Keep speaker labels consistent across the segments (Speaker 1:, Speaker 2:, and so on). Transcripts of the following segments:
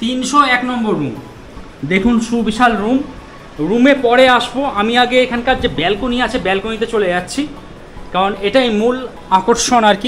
Speaker 1: 301 নম্বর room. দেখুন সুবিশাল room. রুমে পরে আসবো, আমি আগে এখানকার যে ব্যালকনি আছে ব্যালকনিতে চলে যাচ্ছি, কারণ এটাই মূল আকর্ষণ আর কি।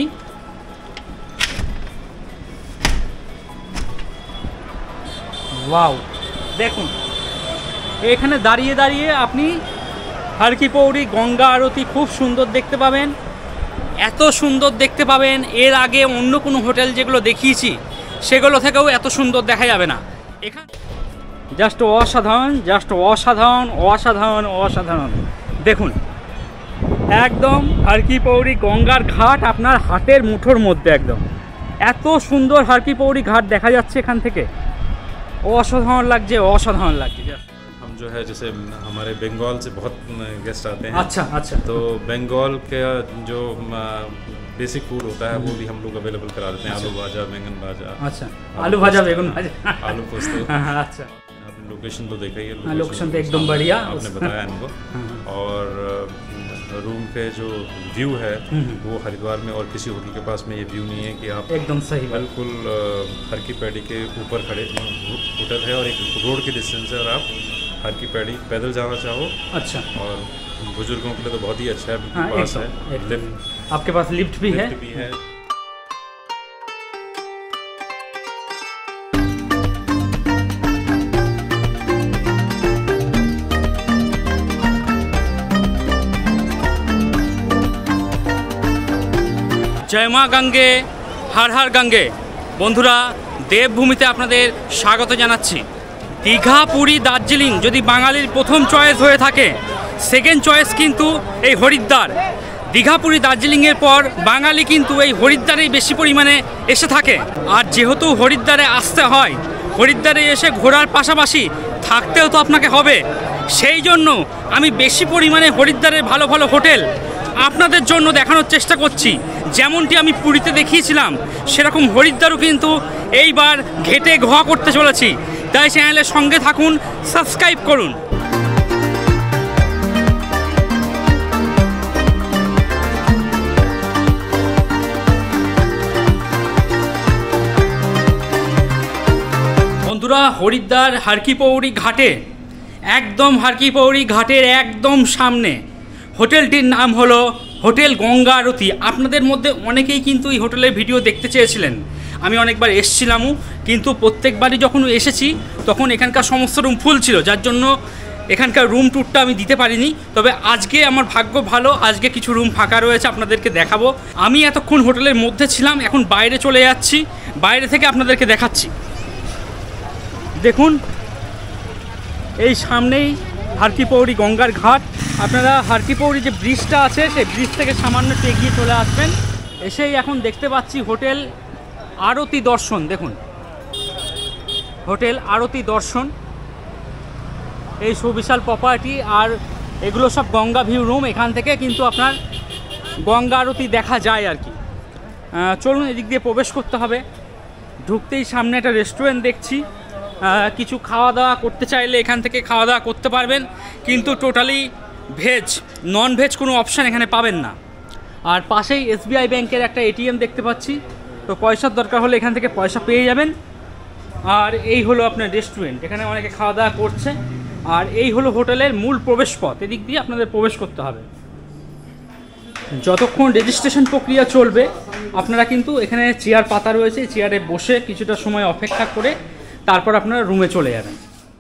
Speaker 1: ওয়াও, দেখুন এখানে দাঁড়িয়ে দাঁড়িয়ে আপনি হারকি পৌরি গঙ্গা আরতি খুব সুন্দর দেখতে পাবেন। এত সুন্দর দেখতে পাবেন, এর আগে অন্য কোনো হোটেল যেগুলো দেখিয়েছি সেগুলো থেকেও এত সুন্দর দেখা যাবে না। এখানে জাস্ট অসাধারণ, জাস্ট অসাধারণ অসাধারণ অসাধারণ। দেখুন একদম হারকি পৌরি গঙ্গার ঘাট আপনার হাতের মুঠোর মধ্যে, একদম এত সুন্দর হারকি পৌরি ঘাট দেখা যাচ্ছে এখান থেকে। অসাধারণ লাগছে, অসাধারণ লাগছে।
Speaker 2: हम जो है जैसे हमारे बंगाल से बहुत गेस्ट आते हैं।
Speaker 1: अच्छा अच्छा।
Speaker 2: तो बंगाल का जो बेसिक फूड होता है वो भी हम लोग अवेलेबल करा देते हैं। आलू भाजा, बैंगन भाजा।
Speaker 1: अच्छा, आलू भाजा बैंगन भाजा,
Speaker 2: आलू पोस्त।
Speaker 1: अच्छा,
Speaker 2: आपने लोकेशन तो देखा ही है।
Speaker 1: लोकेशन तो एकदम बढ़िया
Speaker 2: आपने बताया इनको। और रूम पे जो व्यू है वो हरिद्वार में और किसी होटल के पास में ये व्यू नहीं है कि आप
Speaker 1: एकदम सही
Speaker 2: बिल्कुल हरकी पैड़ी के ऊपर खड़े होटल है और एक रोड की डिस्टेंस है और आप हरकी पैड़ी पैदल जाना चाहो।
Speaker 1: अच्छा,
Speaker 2: और बुजुर्गों के लिए तो बहुत ही अच्छा है,
Speaker 1: हाँ,
Speaker 2: पास है लिफ्ट,
Speaker 1: आपके पास लिफ्ट भी है। জয় মা গঙ্গে, হর হর গঙ্গে। বন্ধুরা, দেবভূমিতে আপনাদের স্বাগত জানাচ্ছি। দীঘা, পুরী, দার্জিলিং যদি বাঙালির প্রথম চয়েস হয়ে থাকে, সেকেন্ড চয়েস কিন্তু এই হরিদ্বার। দীঘা, পুরী, দার্জিলিংয়ের পর বাঙালি কিন্তু এই হরিদ্বারেই বেশি পরিমাণে এসে থাকে। আর যেহেতু হরিদ্বারে আসতে হয়, হরিদ্বারে এসে ঘোরার পাশাপাশি থাকতেও তো আপনাকে হবে। সেই জন্য আমি বেশি পরিমাণে হরিদ্বারের ভালো ভালো হোটেল আপনাদের জন্য দেখানোর চেষ্টা করছি। যেমনটি আমি পুরীতে দেখিয়েছিলাম, সেরকম হরিদ্বারও কিন্তু এইবার ঘেটে ঘোয়া করতে চলেছি। তাই চ্যানেলের সঙ্গে থাকুন, সাবস্ক্রাইব করুন। বন্ধুরা, হরিদ্বার হারকি পৌরি ঘাটে, একদম হারকি পৌরি ঘাটের একদম সামনে হোটেলটির নাম হলো হোটেল গঙ্গা আরতি। আপনাদের মধ্যে অনেকেই কিন্তু এই হোটেলের ভিডিও দেখতে চেয়েছিলেন। আমি অনেকবার এসেছিলামও, কিন্তু প্রত্যেকবারই যখন এসেছি তখন এখানকার সমস্ত রুম ফুল ছিল, যার জন্য এখানকার রুম ট্যুরটা আমি দিতে পারিনি। তবে আজকে আমার ভাগ্য ভালো, আজকে কিছু রুম ফাঁকা রয়েছে, আপনাদেরকে দেখাবো। আমি এতক্ষণ হোটেলের মধ্যে ছিলাম, এখন বাইরে চলে যাচ্ছি, বাইরে থেকে আপনাদেরকে দেখাচ্ছি। দেখুন এই সামনেই হারকি পৌরি গঙ্গার ঘাট। আপনারা হারকি পৌরি যে ব্রিজটা আছে সেই ব্রিজ থেকে সামান্য একটু এগিয়ে চলে আসবেন। এসেই এখন দেখতে পাচ্ছি হোটেল আরতি দর্শন। দেখুন হোটেল আরতি দর্শন, এই সুবিশাল প্রপার্টি, আর এগুলো সব গঙ্গা ভিউ রুম। এখান থেকে কিন্তু আপনার গঙ্গা আরতি দেখা যায় আর কি। চলুন, এদিক দিয়ে প্রবেশ করতে হবে। ঢুকতেই সামনে একটা রেস্টুরেন্ট দেখছি। কিছু খাওয়া দাওয়া করতে চাইলে এখান থেকে খাওয়া দাওয়া করতে পারবেন, কিন্তু টোটালি ভেজ, নন ভেজ কোনো অপশান এখানে পাবেন না। আর পাশেই SBI ব্যাংকের একটা ATM দেখতে পাচ্ছি, তো পয়সার দরকার হলে এখান থেকে পয়সা পেয়ে যাবেন। আর এই হলো আপনার রেস্টুরেন্ট, এখানে অনেকে খাওয়া দাওয়া করছে। আর এই হলো হোটেলের মূল প্রবেশ পথ, এদিক দিয়ে আপনাদের প্রবেশ করতে হবে। যতক্ষণ রেজিস্ট্রেশন প্রক্রিয়া চলবে আপনারা কিন্তু এখানে চেয়ার পাতা রয়েছে, চেয়ারে বসে কিছুটা সময় অপেক্ষা করে তারপর আপনারা রুমে চলে যাবেন।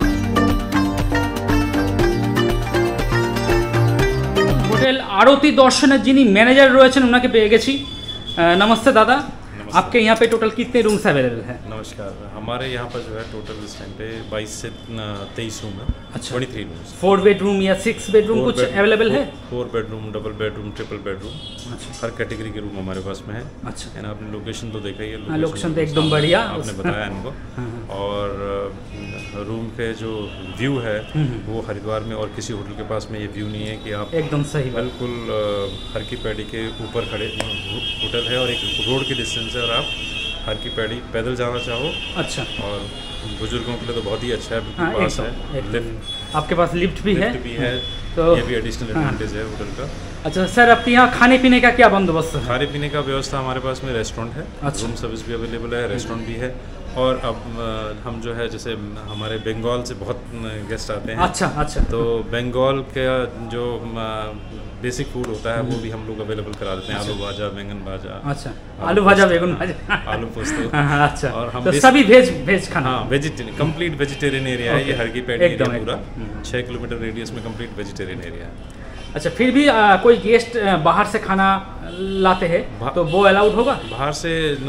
Speaker 1: হোটেল আরতি দর্শনের যিনি ম্যানেজার রয়েছেন ওনাকে পেয়ে গেছি। नमस्ते दादा, आपके यहाँ पे टोटल कितने रूम्स अवेलेबल हैं?
Speaker 2: नमस्कार, हमारे यहाँ पर जो है टोटल इस टाइम पे 22 से 23 रूम है। अच्छा, 23 रूम्स। 4
Speaker 1: बेडरूम या 6 बेडरूम कुछ अवेलेबल है?
Speaker 2: 4 bedroom, double bedroom, triple bedroom.
Speaker 1: अच्छा,
Speaker 2: हर कैटेगरी के रूम हमारे पास में है।
Speaker 1: अच्छा,
Speaker 2: एंड आपने लोकेशन तो देखा ही है।
Speaker 1: लोकेशन तो एकदम बढ़िया,
Speaker 2: आपने बताया इनको। और रूम पे जो व्यू है वो हरिद्वार में और किसी होटल के पास में ये व्यू नहीं है कि आप
Speaker 1: एकदम सही
Speaker 2: बिल्कुल हरकी पैड़ी के ऊपर खड़े होटल है और एक रोड की डिस्टेंस है और आप हरकी पैड़ी पैदल जाना चाहो।
Speaker 1: अच्छा,
Speaker 2: और बुजुर्गों के लिए तो बहुत ही अच्छा है,
Speaker 1: हाँ,
Speaker 2: पास है लिफ्ट,
Speaker 1: आपके पास लिफ्ट भी है,
Speaker 2: तो ये भी एडिशनल एडवांटेज है होटल का।
Speaker 1: अच्छा सर, आपके यहाँ खाने पीने का क्या बंदोबस्त है?
Speaker 2: खाने पीने का व्यवस्था हमारे पास में रेस्टोरेंट है। अच्छा, रूम सर्विस भी अवेलेबल है, रेस्टोरेंट भी है। और अब हम जो है जैसे हमारे बंगाल से बहुत गेस्ट आते हैं।
Speaker 1: अच्छा अच्छा।
Speaker 2: तो बंगाल का जो बेसिक फूड होता है वो भी हम लोग अवेलेबल करा देते हैं। आलू भाजा, बैंगन भाजा।
Speaker 1: अच्छा, आलू भाजा, बैंगन भाजा,
Speaker 2: आलू पोस्तो।
Speaker 1: अच्छा,
Speaker 2: और हम
Speaker 1: तो सभी वेज खाना।
Speaker 2: हाँ, वेजिटेरियन, कंप्लीट वेजिटेरियन एरिया है ये हरकीपेट एरिया पूरा। 6 किलोमीटर रेडियस में कंप्लीट वेजिटेरियन एरिया है।
Speaker 1: अच्छा, फिर भी कोई गेस्ट बाहर से खाना लाते हैं तो वो अलाउड होगा?
Speaker 2: बाहर से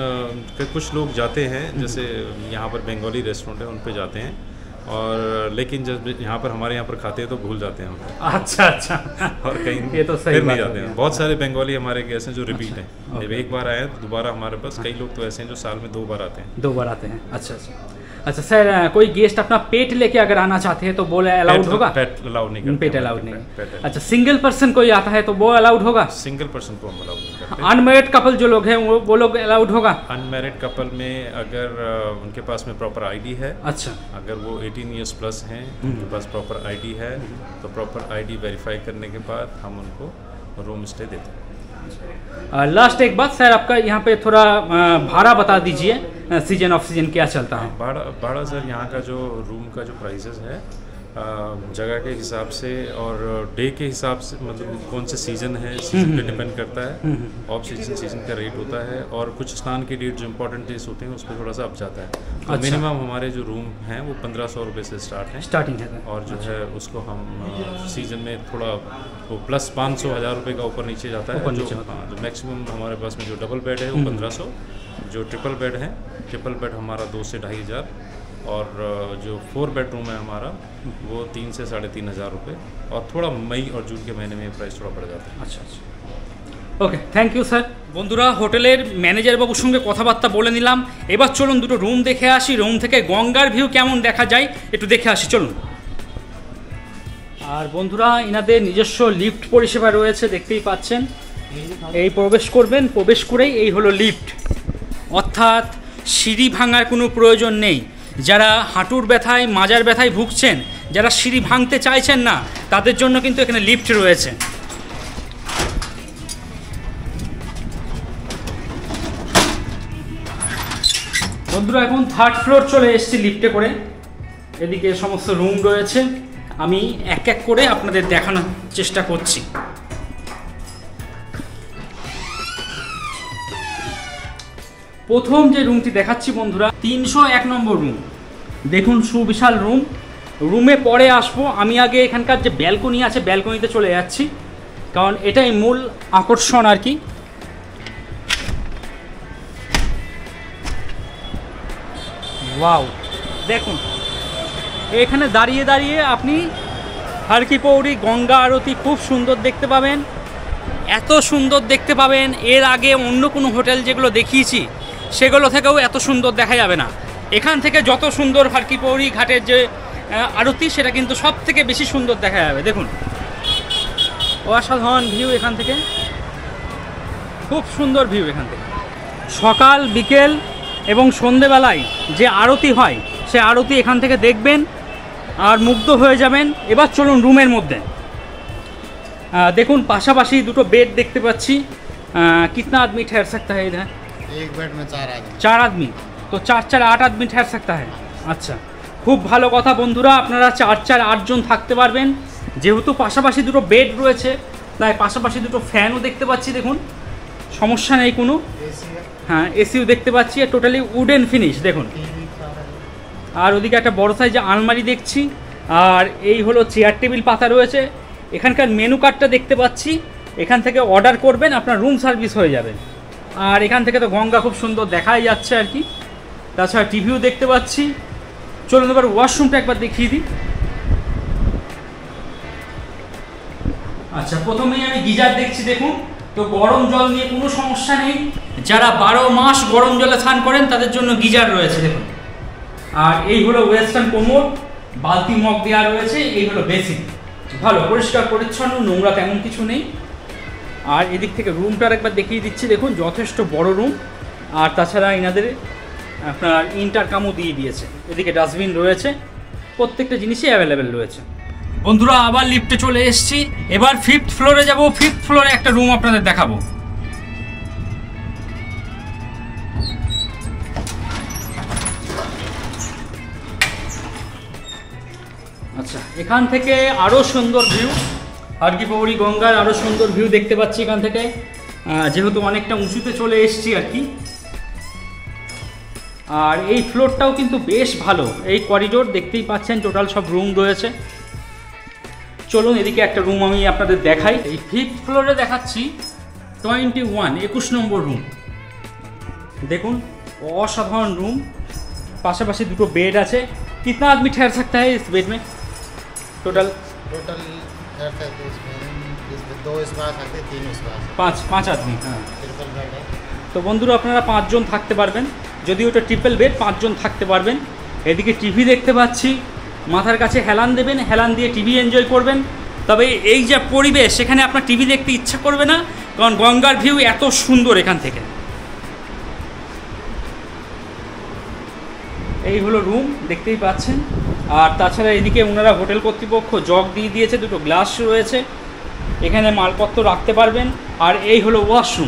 Speaker 2: कुछ लोग जाते हैं, जैसे यहाँ पर बंगाली रेस्टोरेंट है उन पे जाते हैं, और लेकिन जब यहाँ पर हमारे यहाँ पर खाते हैं तो भूल जाते हैं।
Speaker 1: अच्छा अच्छा।
Speaker 2: और कहीं
Speaker 1: ये तो सही
Speaker 2: फिर नहीं जाते हैं। बहुत सारे बंगाली हमारे गेस्ट हैं जो रिपीट हैं। जब एक बार आए तो दोबारा हमारे पास कई लोग तो ऐसे हैं जो साल में 2 बार आते हैं।
Speaker 1: 2 बार आते हैं। अच्छा अच्छा। अच्छा सर, कोई गेस्ट अपना पेट लेके अगर आना चाहते हैं तो वो अलाउड होगा?
Speaker 2: पेट अलाउड नहीं करते।
Speaker 1: पेट अलाउड नहीं। अच्छा, सिंगल पर्सन कोई आता है तो वो अलाउड होगा?
Speaker 2: सिंगल पर्सन को हम अलाउड नहीं करते।
Speaker 1: अनमैरिड कपल जो लोग हैं वो लोग अलाउड होगा?
Speaker 2: अनमैरिड कपल में अगर उनके पास में प्रॉपर आईडी है,
Speaker 1: अच्छा,
Speaker 2: अगर वो 18 ईयर्स प्लस हैं, उनके पास प्रॉपर आईडी है, तो प्रॉपर आईडी वेरीफाई करने के बाद हम उनको रूम स्टे देते हैं।
Speaker 1: लास्ट एक बात सर, आपका यहाँ पे थोड़ा भाड़ा बता दीजिए, सीजन ऑफ सीजन क्या चलता है?
Speaker 2: भाड़ा सर यहाँ का जो रूम का जो प्राइसेस है जगह के हिसाब से और डे के हिसाब से, मतलब कौन से सीज़न है, सीज़न पे डिपेंड करता है। ऑफ सीजन का रेट होता है, और कुछ स्नान के डेट जो इम्पोर्टेंट डेज होते हैं उस पर थोड़ा सा अप जाता है। तो
Speaker 1: अच्छा।
Speaker 2: मिनिमम हमारे जो रूम हैं वो 1500 रुपये से स्टार्टिंग
Speaker 1: है,
Speaker 2: और जो है उसको हम सीज़न में थोड़ा वो प्लस 500-1000 रुपये का ऊपर नीचे जाता है। जो मैक्सिमम हमारे पास में जो डबल बेड है वो 1500, जो ट्रिपल बेड है, ट्रिपल बेड हमारा 2 से 2500, और जो 4 बेडरूम है हमारा वो 3 से 3500 रुपये, और थोड़ा मई और जून के महीने में प्राइस थोड़ा बढ़ जाता है।
Speaker 1: अच्छा अच्छा, ওকে, থ্যাংক ইউ স্যার। বন্ধুরা, হোটেলের ম্যানেজার বাবুর সঙ্গে কথাবার্তা বলে নিলাম। এবার চলুন দুটো রুম দেখে আসি, রুম থেকে গঙ্গার ভিউ কেমন দেখা যায় একটু দেখে আসি, চলুন। আর বন্ধুরা, ইনাদের নিজস্ব লিফট পরিষেবা রয়েছে, দেখতেই পাচ্ছেন। এই প্রবেশ করবেন, প্রবেশ করেই এই হলো লিফট, অর্থাৎ সিঁড়ি ভাঙার কোনো প্রয়োজন নেই। যারা হাঁটুর ব্যথায়, মাজার ব্যথায় ভুগছেন, যারা সিঁড়ি ভাঙতে চাইছেন না, তাদের জন্য কিন্তু এখানে লিফট রয়েছে। বন্ধুরা, এখন 3rd ফ্লোর চলে এসেছি লিফটে করে। এদিকে সমস্ত রুম রয়েছে, আমি এক এক করে আপনাদের দেখানোর চেষ্টা করছি। প্রথম যে রুমটি দেখাচ্ছি বন্ধুরা, 301 নম্বর রুম। দেখুন, সুবিশাল রুম। রুমে পরে আসবো, আমি আগে এখানকার যে ব্যালকনি আছে ব্যালকনিতে চলে যাচ্ছি, কারণ এটাই মূল আকর্ষণ আর কি। ওয়াও, দেখুন এখানে দাঁড়িয়ে দাঁড়িয়ে আপনি হারকি পৌরি গঙ্গা আরতি খুব সুন্দর দেখতে পাবেন। এত সুন্দর দেখতে পাবেন, এর আগে অন্য কোনো হোটেল যেগুলো দেখিয়েছি সেগুলো থেকেও এত সুন্দর দেখা যাবে না। এখান থেকে যত সুন্দর হারকি পৌরি ঘাটের যে আরতি, সেটা কিন্তু সব থেকে বেশি সুন্দর দেখা যাবে। দেখুন, অসাধারণ ভিউ এখান থেকে, খুব সুন্দর ভিউ এখান থেকে। সকাল, বিকেল এবং সন্ধেবেলায় যে আরতি হয়, সে আরতি এখান থেকে দেখবেন আর মুগ্ধ হয়ে যাবেন। এবার চলুন রুমের মধ্যে। দেখুন, পাশাপাশি দুটো বেড দেখতে পাচ্ছি। कितना आदमी ठहर सकता है इधर?
Speaker 3: एक बेड में 4 आदमी।
Speaker 1: 4 आदमी, तो 4 8 आदमी ठहर सकता है। আচ্ছা, খুব ভালো কথা বন্ধুরা, আপনারা 4 8 জন থাকতে পারবেন। যেহেতু পাশাপাশি দুটো বেড রয়েছে, তাই পাশাপাশি দুটো ফ্যানও দেখতে পাচ্ছি। দেখুন, সমস্যা নেই কোনো। হ্যাঁ, এসিও দেখতে পাচ্ছি, আর টোটালি উডেন ফিনিশ দেখুন। আর ওদিকে একটা বড় সাইজে আলমারি দেখছি, আর এই হলো চেয়ার টেবিল পাতা রয়েছে। এখানকার মেনু কার্ডটা দেখতে পাচ্ছি, এখান থেকে অর্ডার করবেন, আপনার রুম সার্ভিস হয়ে যাবে। আর এখান থেকে তো গঙ্গা খুব সুন্দর দেখাই যাচ্ছে আর কি। তাছাড়া টিভিও দেখতে পাচ্ছি। চলুন এবার ওয়াশরুমটা একবার দেখিয়ে দিই। আচ্ছা, প্রথমেই আমি গিজার দেখছি। দেখুন, তো গরম জল নিয়ে কোনো সমস্যা নেই। যারা 12 মাস গরম জলে স্নান করেন তাদের জন্য গিজার রয়েছে। দেখুন, আর এই হলো ওয়েস্টার্ন কোমোড, বালতি মগ দেওয়া রয়েছে। এই হলো বেসিন, ভালো পরিষ্কার পরিচ্ছন্ন, নোংরা তেমন কিছু নেই। আর এদিক থেকে রুমটার একবার দেখিয়ে দিচ্ছি। দেখুন, যথেষ্ট বড় রুম। আর তাছাড়া এনাদের আপনার ইন্টারকামও দিয়ে দিয়েছে। এদিকে ডাস্টবিন রয়েছে, প্রত্যেকটা জিনিসই অ্যাভেলেবেল রয়েছে। বন্ধুরা, আবার লিফটে চলে এসেছি। এবার 5th ফ্লোরে যাব। 5th ফ্লোরে একটা রুম আপনাদের দেখাবো। আচ্ছা, এখান থেকে আরও সুন্দর ভিউ, হারকি পৌরি গঙ্গার আরও সুন্দর ভিউ দেখতে পাচ্ছি এখান থেকে, যেহেতু অনেকটা উঁচুতে চলে এসেছি আর কি। আর এই ফ্লোরটাও কিন্তু বেশ ভালো, এই করিডোর দেখতেই পাচ্ছেন, টোটাল সব রুম রয়েছে। চলুন এদিকে একটা রুম আমি আপনাদের দেখাই। এই 5th ফ্লোরে দেখাচ্ছি 21 নম্বর রুম। দেখুন অসাধারণ রুম, पास दुटो बेड আছে। कितना आदमी ठहर सकता है इस बेड में? टोटल
Speaker 3: ठहर सकते हैं इसमें 2 इस बार सकते 3 इस बार
Speaker 1: 5 आदमी। हाँ,
Speaker 3: ट्रिपल बेड है।
Speaker 1: তো বন্ধুরা আপনারা 5 জন থাকতে পারবেন, যদি ওটা ট্রিপল বেড 5 জন থাকতে পারবেন। এদিকে টিভি দেখতে পাচ্ছি, মাথার কাছে হেলান দেবেন, হেলান দিয়ে টিভি এনজয় করবেন। তবে এই যে পরিবেশ, সেখানে আপনার টিভি দেখতে ইচ্ছা করবে না, কারণ গঙ্গার ভিউ এত সুন্দর এখান থেকে। এই হলো রুম, দেখতেই পাচ্ছেন। আর তাছাড়া এদিকে ওনারা হোটেল কর্তৃপক্ষ জগ দিয়ে দিয়েছে, দুটো গ্লাস রয়েছে, এখানে মালপত্র রাখতে পারবেন। আর এই হলো ওয়াশরুম।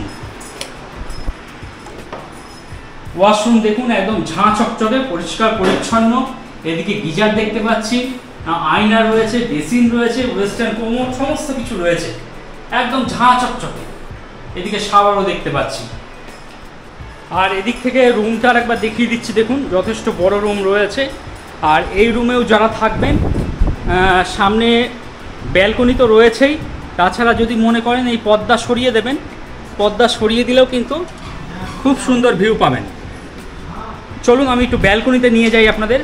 Speaker 1: ওয়াশরুম দেখুন একদম ঝাঁ চকচকে, পরিষ্কার পরিচ্ছন্ন। এদিকে গিজার দেখতে পাচ্ছি, আয়না রয়েছে, বেসিন রয়েছে, ওয়েস্টার্ন কোমোড, সমস্ত কিছু রয়েছে, একদম ঝাঁ চকচকে। এদিকে শাওয়ারও দেখতে পাচ্ছি। আর এদিক থেকে রুমটা একবার দেখিয়ে দিচ্ছি, দেখুন যথেষ্ট বড় রুম রয়েছে। আর এই রুমেও যারা থাকবেন, সামনে ব্যালকনি তো রয়েছেই, তাছাড়া যদি মনে করেন এই পর্দা সরিয়ে দেবেন, পর্দা সরিয়ে দিলেও কিন্তু খুব সুন্দর ভিউ পাবেন। চলুন আমি একটু ব্যালকনিতে নিয়ে যাই আপনাদের।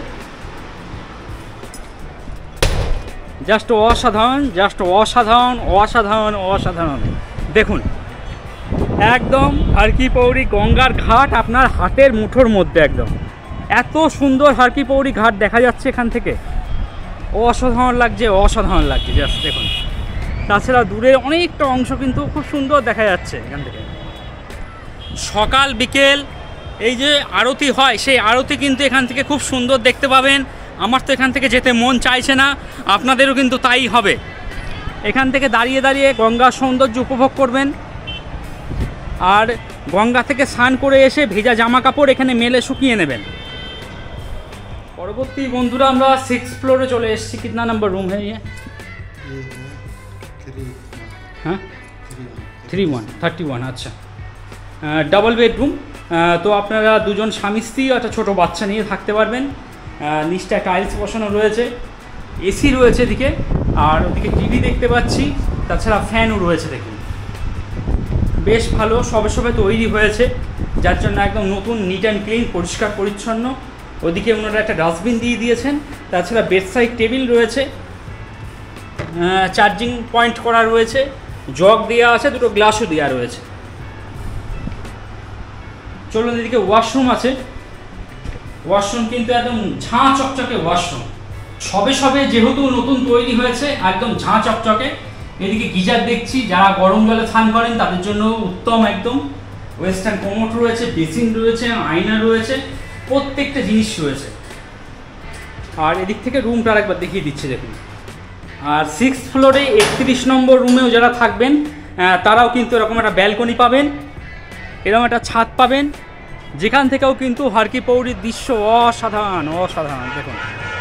Speaker 1: জাস্ট অসাধারণ, জাস্ট অসাধারণ, অসাধারণ, অসাধারণ। দেখুন একদম হারকি পৌরি গঙ্গার ঘাট আপনার হাতের মুঠোর মধ্যে, একদম এত সুন্দর হারকি পৌরি ঘাট দেখা যাচ্ছে এখান থেকে, অসাধারণ লাগছে, অসাধারণ লাগছে। জাস্ট দেখুন, তাছাড়া দূরে অনেকটা অংশ কিন্তু খুব সুন্দর দেখা যাচ্ছে এখান থেকে। সকাল বিকেল এই যে আরতি হয়, সেই আরতি কিন্তু এখান থেকে খুব সুন্দর দেখতে পাবেন। আমার তো এখান থেকে যেতে মন চাইছে না, আপনাদেরও কিন্তু তাই হবে। এখান থেকে দাঁড়িয়ে দাঁড়িয়ে গঙ্গার সৌন্দর্য উপভোগ করবেন। আর গঙ্গা থেকে স্নান করে এসে ভেজা জামা কাপড় এখানে মেলে শুকিয়ে নেবেন। পরবর্তী বন্ধুরা আমরা 6th ফ্লোরে চলে এসেছি। कितना नंबर रूम है ये? हाँ 31। আচ্ছা, ডাবল বেডরুম। তো আপনারা দুজন স্বামী স্ত্রী একটা ছোটো বাচ্চা নিয়ে থাকতে পারবেন। নিচটা টাইলস বসানো রয়েছে, এসি রয়েছে এদিকে, আর ওদিকে টিভি দেখতে পাচ্ছি, তাছাড়া ফ্যানও রয়েছে। দেখুন বেশ ভালো, সবে সবে তৈরি হয়েছে, যার জন্য একদম নতুন, নিট অ্যান্ড ক্লিন, পরিষ্কার পরিচ্ছন্ন। ওদিকে ওনারা একটা ডাস্টবিন দিয়ে দিয়েছেন, তাছাড়া বেডসাইড টেবিল রয়েছে, চার্জিং পয়েন্ট করা রয়েছে, জগ দেওয়া আছে, দুটো গ্লাসও দেওয়া রয়েছে। চলুন এদিকে ওয়াশরুম আছে। ওয়াশরুম কিন্তু একদম ঝাঁ চকচকে ওয়াশরুম, সবে সবে যেহেতু নতুন তৈরি হয়েছে, একদম ঝাঁ চকচকে। এদিকে গিজার দেখছি, যারা গরম জলে স্নান করেন তাদের জন্য উত্তম একদম। ওয়েস্টার্ন কোমোড রয়েছে, বেসিন রয়েছে, আয়না রয়েছে, প্রত্যেকটা জিনিস রয়েছে। আর এদিক থেকে রুমটা একবার দেখিয়ে দিচ্ছে, দেখুন। আর 6th ফ্লোরে 31 নম্বর রুমেও যারা থাকবেন, তারাও কিন্তু এরকম একটা ব্যালকনি পাবেন, এরকম একটা ছাদ পাবেন, যেখান থেকেও কিন্তু হারকি পৌরির দৃশ্য অসাধারণ, অসাধারণ। দেখুন,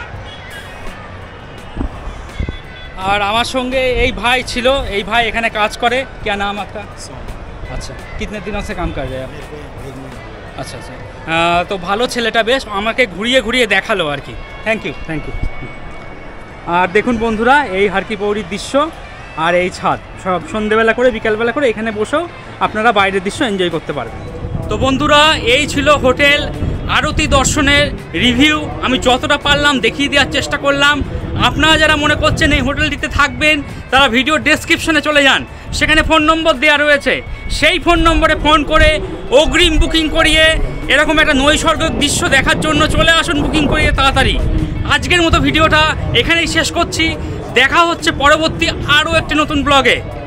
Speaker 1: আর আমার সঙ্গে এই ভাই ছিল, এই ভাই এখানে কাজ করে। क्या नाम आपका? আচ্ছা, कितने दिनों से काम कर रहे हैं आप? আচ্ছা আচ্ছা, তো ভালো ছেলেটা, বেশ আমাকে ঘুরিয়ে ঘুরিয়ে দেখালো আর কি। Thank you, thank you. আর দেখুন বন্ধুরা, এই হারকি পৌরির দৃশ্য আর এই ছাদ, সব সন্ধেবেলা করে বিকালবেলা করে এখানে বসেও আপনারা বাইরের দৃশ্য এনজয় করতে পারবেন। তো বন্ধুরা, এই ছিল হোটেল আরতি দর্শনের রিভিউ। আমি যতটা পারলাম দেখিয়ে দেওয়ার চেষ্টা করলাম। আপনারা যারা মনে করছেন এই হোটেলটিতে থাকবেন, তারা ভিডিও ডেসক্রিপশনে চলে যান, সেখানে ফোন নম্বর দেওয়া রয়েছে। সেই ফোন নম্বরে ফোন করে অগ্রিম বুকিং করিয়ে এরকম একটা নৈসর্গিক দৃশ্য দেখার জন্য চলে আসুন বুকিং করিয়ে তাড়াতাড়ি। আজকের মতো ভিডিওটা এখানেই শেষ করছি। দেখা হচ্ছে পরবর্তী আরও একটি নতুন ব্লগে।